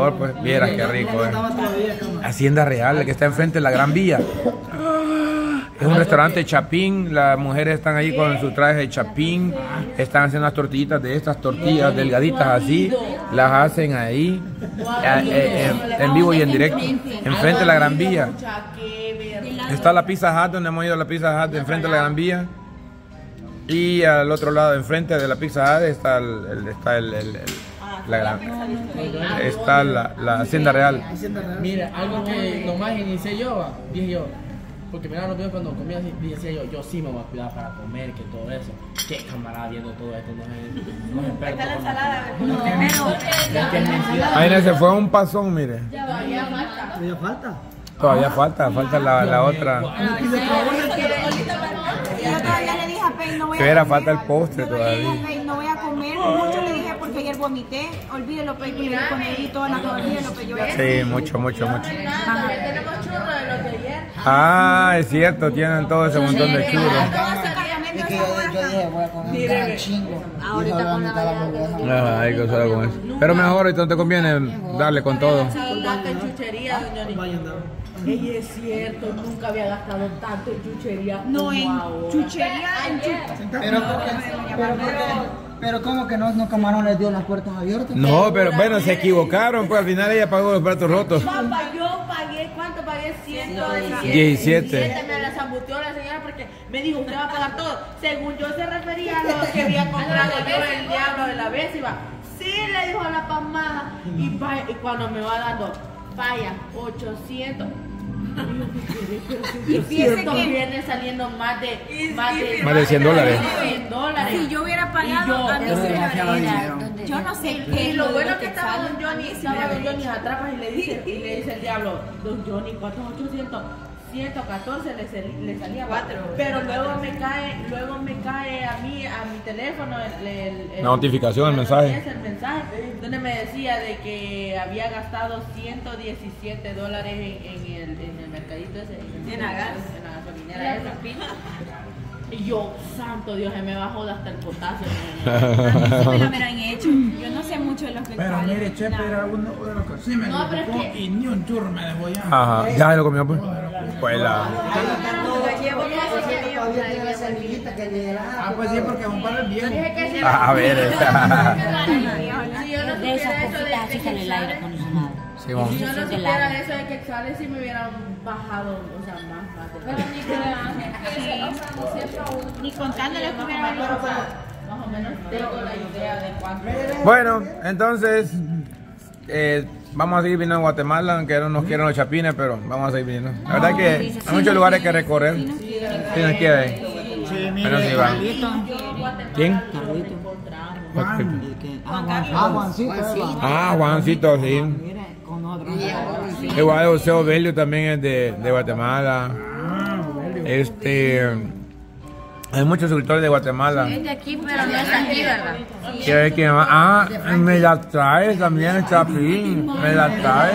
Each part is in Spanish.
Pues vieras qué rico, Hacienda Real, que está enfrente de la Gran Vía. Es un restaurante chapín, las mujeres están ahí con su traje de chapín, están haciendo unas tortillitas de estas tortillas delgaditas así, las hacen ahí en vivo y en directo, enfrente de la Gran Vía. Está la Pizza Hut, donde hemos ido a la Pizza Hut, enfrente de la Gran Vía. Y al otro lado, enfrente de la Pizza Hut, está la Hacienda Real. Mira, algo que nomás inicié yo, dije yo, porque mira los videos cuando comía, decía yo sí me voy a cuidar para comer, que todo eso. Qué camarada viendo todo esto, no es experto. Está la ensalada. Ahí se fue un pasón, mire. ¿Todavía Todavía falta? falta la otra. Yo todavía le dije a Pei, no voy a Que era, comer. falta el postre todavía. No voy a comer, mucho le dije porque ayer vomité. Olvídelo, Pei, que le di con él y toda la cosa, olvídelo, Pei, yo Sí, mucho. También tenemos churros de los de ayer. Ah, es cierto, tienen todo ese montón de churros. Es que yo dije, voy a comer un gran chingo. Ahorita Dijo, con la mitad hamburguesa. Hay que usar con eso. Pero mejor ahorita no te conviene darle con todo. Gasta en chuchería, doña Johnny. Ella es cierto, nunca había gastado tanto en chuchería. No, como en ahora. chuchería, en Pero ¿cómo que no Camarón les dio las puertas abiertas? No, pero bueno, se equivocaron, pues al final ella pagó los platos rotos. Papá, yo pagué, ¿cuánto pagué? 117. 17. Me la zambuteó la señora porque me dijo, usted va a pagar todo. Según yo se refería a lo que había comprado yo, el diablo de la vez. Iba, sí, le dijo a la pasmada. Y cuando me va dando, vaya, 800. Y fíjese que viene saliendo más de $100. si yo hubiera pagado, a mí sí me hubiera. Yo no sé qué. Y lo bueno que estaba don Johnny atrás y le dice el diablo, don Johnny, ¿cuántos 800? 114 le salía 4. Pero luego me cae a mi teléfono el Notificación, el mensaje. El mensaje donde me decía de que había gastado $117 en el mercadito ese, en la gasolinera esa. Y yo, santo Dios, me bajó hasta el potasio. Sí me lo hubieran hecho. Yo no sé mucho de los que Pero mire, Chepe era uno de los que sí me No, pero es preocupó que- y ni un churro me dejó ya. Ajá, ya lo comió pues. Pues la... Todavía tiene la semillita que le Ah, pues sí, porque Juan Pablo es viejo. A ver, Si yo no De esas supiera eso cositas así con el aire acondicionado. sí, vamos. Si yo no supiera eso de quetzales, si me hubieran bajado, o sea, más de Ni contándole que hubiera venido. más o menos tengo la idea de cuánto. Bueno, entonces vamos a seguir viniendo a Guatemala, aunque no nos quieran los chapines, pero vamos a seguir viniendo. La verdad que hay muchos lugares que recorrer. ¿Sí nos quiere? Sí, Bueno, sí, va. ¿Quién? Juancito. Ah, Juancito, sí. Igual José Obelio también es de Guatemala. Hay muchos suscriptores de Guatemala. Es de aquí, pero no es aquí, ¿verdad? ¿Quiere que me la traes también el Chapín? Me la trae.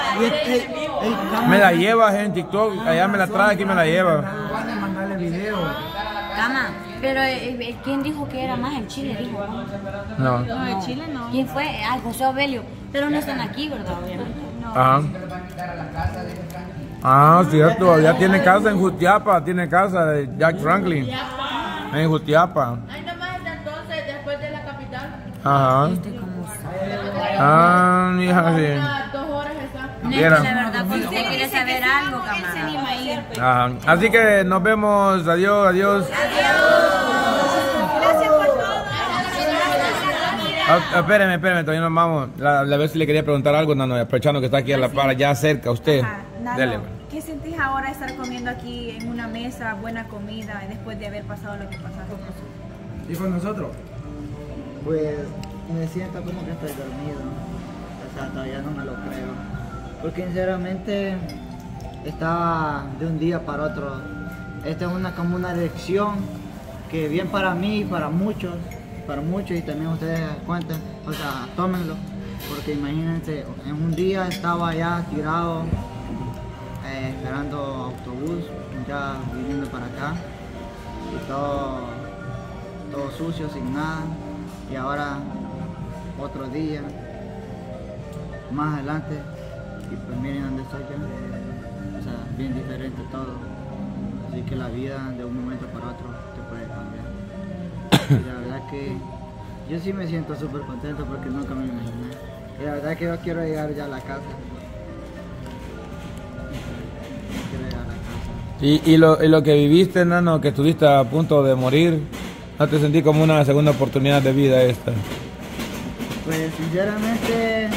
Me la llevas en TikTok. Allá me la trae, aquí me la lleva. Van a mandarle video. Cama. Pero ¿quién dijo que era más en Chile? Dijo. No. No, de Chile no. ¿Quién fue? Ah, José Obelio. Pero no están aquí, ¿verdad? Obviamente. Ajá. Ah, cierto. Ya tiene casa en Jutiapa. Tiene casa de Jack Franklin. En Jutiapa. Ahí nomás está entonces, después de la capital. Ajá. Ah, hija, sí. Unas 2 horas está. Viera. La verdad, cuando usted quiere saber algo, Él se camarada. anima a ir. Ajá. Así que nos vemos. Adiós, adiós. Gracias por todo. Espéreme, todavía nos vamos. La vez le quería preguntar algo, Nano, aprovechando que está aquí a la par, ya cerca usted. Ajá. Nano, Dele. ¿qué sentís ahora de estar comiendo aquí en una mesa, buena comida, después de haber pasado lo que pasaste? ¿Y con nosotros? Pues me siento como que estoy dormido. O sea, todavía no me lo creo. Porque sinceramente estaba de un día para otro. Esta es como una lección que bien para mí y para muchos y también ustedes cuentan, o sea, tómenlo. Porque imagínense, en un día estaba ya tirado esperando autobús, ya viniendo para acá y todo sucio, sin nada, y ahora otro día más adelante. Y pues miren dónde estoy yo. O sea, bien diferente todo. Así que la vida de un momento para otro te puede cambiar. Y la verdad que yo sí me siento súper contento porque nunca me imaginé. Y la verdad que yo quiero llegar ya a la casa. Quiero llegar a la casa. Y lo que viviste, nano, que estuviste a punto de morir, ¿no te sentí como una segunda oportunidad de vida esta? Pues sinceramente,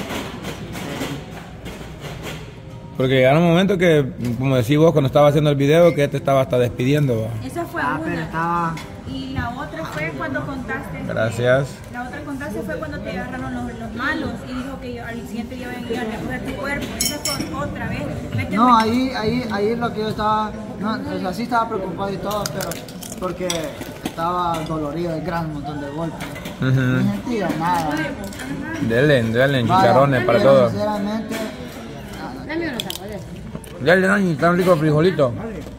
Porque llegaron un momento que, como decís vos cuando estaba haciendo el video, que te estaba hasta despidiendo, ¿va? Esa fue pero una. estaba... Y la otra fue cuando contaste. Gracias. La otra contaste fue cuando te agarraron los malos y dijo que al siguiente día iban a recoger tu cuerpo. Esa fue otra vez. No, ahí lo que yo estaba, no, o sea, sí estaba preocupado y todo, pero porque estaba dolorido de gran montón de golpes. No sentía nada. Denle, chicharrones para todos. Sinceramente, Dame unos tacos de eso. Dale, Dani, tan rico el frijolito.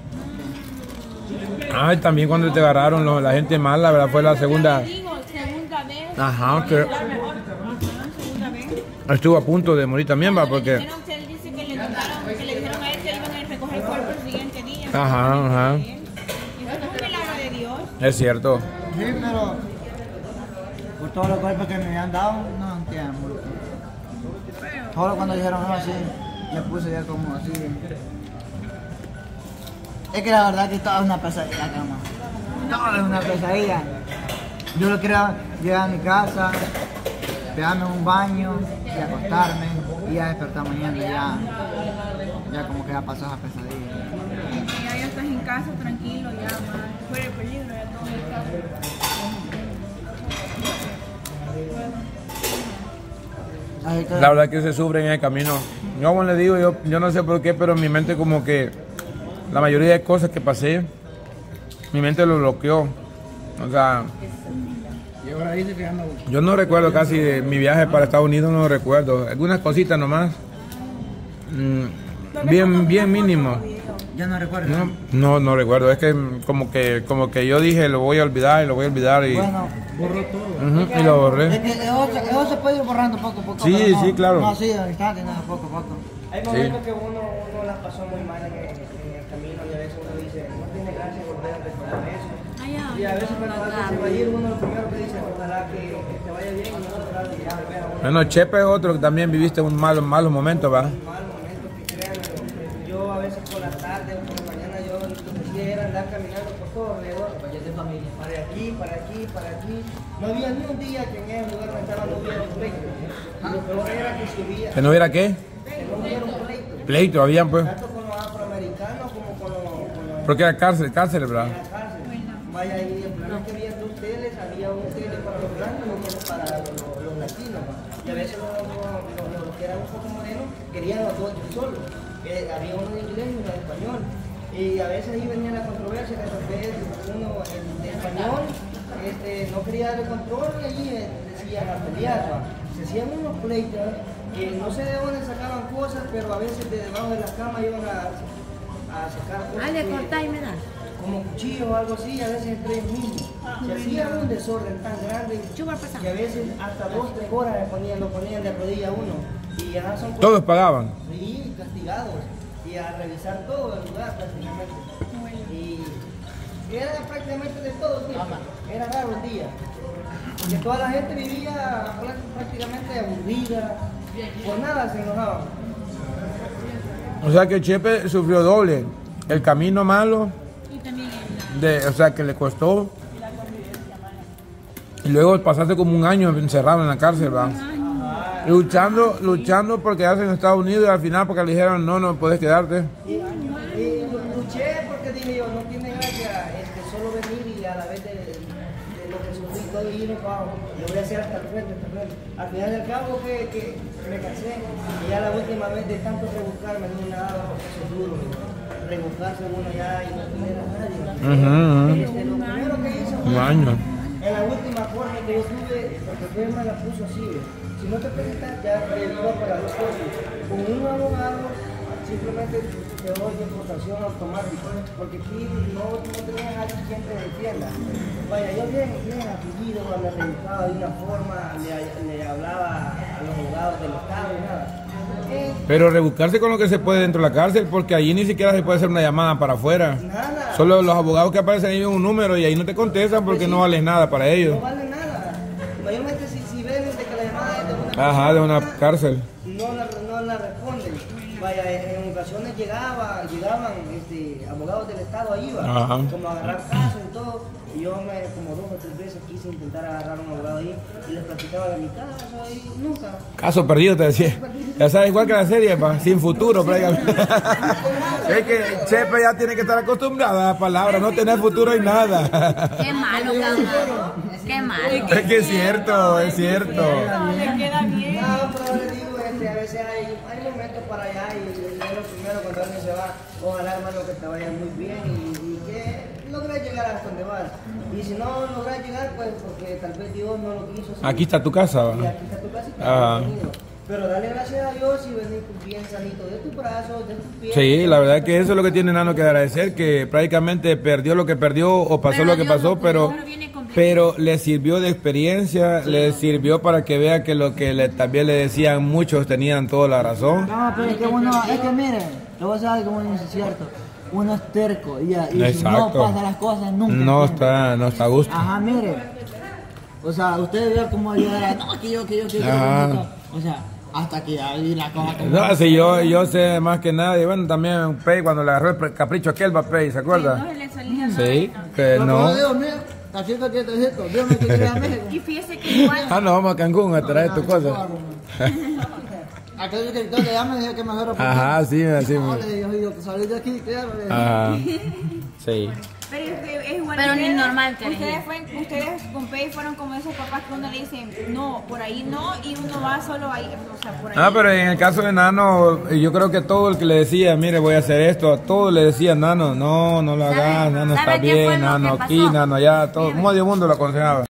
Ay, también cuando te agarraron la gente mala, la verdad fue la segunda. Segunda vez. Ajá, que Segunda vez. estuvo a punto de morir también, va, porque. Él dice que le dijeron a él que iban a recoger el cuerpo el siguiente día. Ajá. Y eso es un milagro de Dios. Es cierto. sí, pero por todos los golpes que me habían dado, no entiendo. Solo cuando dijeron no, así, me puse ya como así. Es que la verdad que todo es una pesadilla, cama. Todo es una pesadilla. Yo lo quería llegar a mi casa, pegarme un baño y acostarme y ya despertar mañana ya como que ya pasó esa pesadilla. Ya estás en casa tranquilo, ya fuera de peligro, ya todo está. La verdad que se sufre en el camino. Yo como le digo, yo no sé por qué, pero en mi mente como que la mayoría de cosas que pasé, mi mente lo bloqueó. O sea, Y ahora dice que anda yo no recuerdo casi de mi viaje para Estados Unidos, no recuerdo. Algunas cositas nomás. Bien mínimo. Ya no recuerdo. No recuerdo. Es que como que yo dije lo voy a olvidar y Bueno, borró todo. y lo borré. es que eso se puede ir borrando poco a poco. Sí, pero no, sí, claro. No, sí, al instante, no, poco a poco. Hay momentos que uno las pasó muy mal en el camino y a veces uno dice, no tiene gracia volver a recordar eso. Y a veces cuando alguien se va a ir, uno lo primero que dice, ojalá que te vaya bien y no tratar de volver a volver. Bueno, Chepe es otro que también viviste un malos momentos, ¿va? Mal momento que créanme, yo a veces por la tarde o por la mañana yo lo que hacía era andar caminando por todo alrededor, para aquí. No había ni un día que en ese lugar donde estaba no hubiera un pleito. Y lo peor era que si hubiera, ¿Que no hubiera qué? que no hubiera un pleito. Pleito, habían pues. Tanto con los afroamericanos como con los Porque era cárcel, ¿verdad? en la cárcel. Vaya, y el problema es que había dos teles, había un tele para los blancos y otro para los latinos. Y a veces los que eran un poco morenos querían los dos solos. Había uno de inglés y uno de español. Y a veces ahí venía la controversia que tal vez uno de español no quería darle control y allí decían a pelear. Se hacían unos pleitos que no sé de dónde sacaban cosas, pero a veces de debajo de la cama iban a sacar cosas. Ay, de cortar y me da. Como cuchillos o algo así, a veces entre ellos mismos. Se hacía un desorden tan grande que a veces hasta 2 3 horas lo ponían de rodilla a uno. Y ya son cosas- Todos pagaban. Sí, castigados. Y a revisar todo el lugar prácticamente. Y era prácticamente de todo tipo. Era raro el día. Porque toda la gente vivía prácticamente aburrida. Por nada se enojaban. O sea que Chepe sufrió doble. El camino malo, o sea que le costó. Y luego pasaste como un año encerrado en la cárcel, ¿va? Luchando por quedarse en Estados Unidos y al final porque le dijeron no puedes quedarte. Y luché porque dije yo, no tiene gracia solo venir y a la vez de lo que sufrí todo y irme para abajo. Lo voy a hacer hasta el frente. Al final del cabo que me cansé y ya la última vez de tanto rebuscarme no nada porque eso es duro. Rebuscarse uno ya y no tener a nadie. Lo primero que hice Un año. en la última corte que yo tuve, porque el juez me la puso así, si no te presentas ya iba para 2 cosas. Con un abogado simplemente te doy importación automática, porque aquí no tenías a alguien quien te defienda. Vaya, yo bien afligido, me rebuscaba de una forma, le hablaba a los abogados del Estado y nada. Pero rebuscarse con lo que se puede dentro de la cárcel, porque allí ni siquiera se puede hacer una llamada para afuera. Nada. Solo los abogados que aparecen ahí ven un número y ahí no te contestan porque no vales nada para ellos. No vale nada. Mayormente si ven de que la llamada es de una Ajá, de una cárcel. no la responden. Vaya, en ocasiones llegaban abogados del Estado ahí, Ajá. como a agarrar casos y todo. Y yo como 2 o 3 veces quise intentar agarrar un abogado ahí y les platicaba de mi caso y nunca. Caso perdido, te decía. Ya sabes, igual que la serie, sin futuro, prácticamente. Es que Chepe ya tiene que estar acostumbrada a la palabra, no tener futuro y nada. Qué malo, cabrón. Qué malo. Es que es cierto, es cierto. Le queda bien. No, pero le digo, a veces hay momentos para allá y es lo primero cuando alguien se va, ojalá hermano que te vaya muy bien y que logres llegar hasta donde vas. Y si no logras llegar, pues porque tal vez Dios no lo quiso. ¿Sí? Aquí está tu casa, ¿va? Y aquí está tu casa y Ah. pero dale gracias a Dios y venir bien sanito de tus brazos, de tus pies. Sí, la verdad que eso es lo que tiene Nano que agradecer, que prácticamente perdió lo que perdió o pasó lo que pasó, pero le sirvió de experiencia, le sirvió para que vea que lo que también le decían muchos tenían toda la razón. No, pero es que miren, lo voy a saber como es cierto. Uno es terco y si no pasa las cosas nunca. No está a gusto. Ajá, mire. O sea, ustedes ven cómo ayudar no, que yo, o sea, hasta que ahí la cosa como... No, si yo sé más que nada, y bueno, también Pei cuando le agarró el capricho aquel va Pei, ¿se acuerda? No se le salía nada. Sí, que no. Dios mío, cachito, Dios me quiere a México. Y fíjese que igual. Ah, no, vamos a Cancún a traer tu cosa. Aquel que ya me dijo que me agarró. Ajá, sí, así. No, le digo, que salí de aquí, claro. Ajá, sí. Pero es igual. Pero ni ustedes- normal, Teresa. Ustedes con Pei fueron como esos papás que uno le dicen, no, por ahí no, y uno va solo ahí, o sea, por ahí. Ah, pero en el caso de Nano, yo creo que todo el que le decía, mire, voy a hacer esto, a todos le decían, Nano, no lo hagas, Nano ¿Sabe está qué fue bien, lo Nano que aquí, pasó? Nano allá, todo, medio mundo lo aconsejaba.